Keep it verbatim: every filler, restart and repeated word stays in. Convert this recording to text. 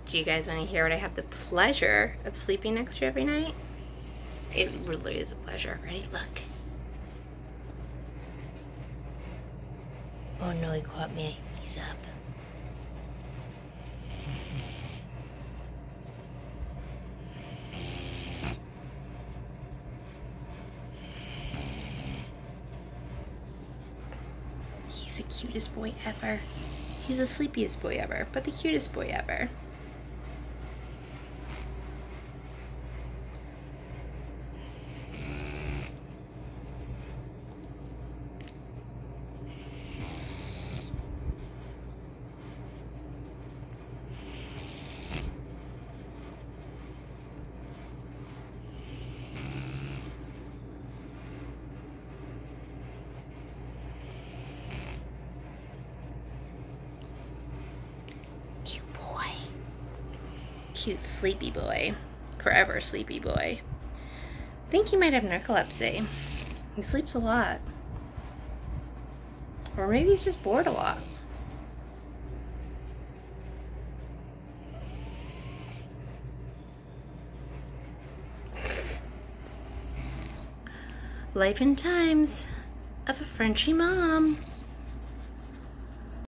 Do you guys want to hear what I have the pleasure of sleeping next to every night? It really is a pleasure. Ready? Look. Oh no, he caught me. He's up. He's the cutest boy ever. He's the sleepiest boy ever, but the cutest boy ever. Cute sleepy boy. Forever sleepy boy. I think he might have narcolepsy. He sleeps a lot. Or maybe he's just bored a lot. Life and times of a Frenchie mom.